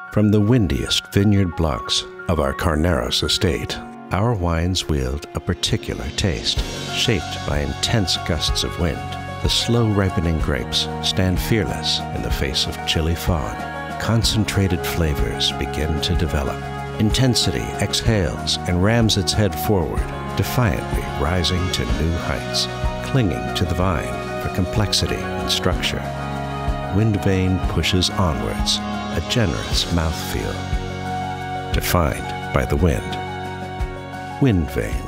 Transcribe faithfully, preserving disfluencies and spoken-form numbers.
From the windiest vineyard blocks of our Carneros estate, our wines wield a particular taste, shaped by intense gusts of wind. The slow-ripening grapes stand fearless in the face of chilly fog. Concentrated flavors begin to develop. Intensity exhales and rams its head forward, defiantly rising to new heights, clinging to the vine for complexity and structure. WindVane pushes onwards, a generous mouthfeel, defined by the wind. WindVane.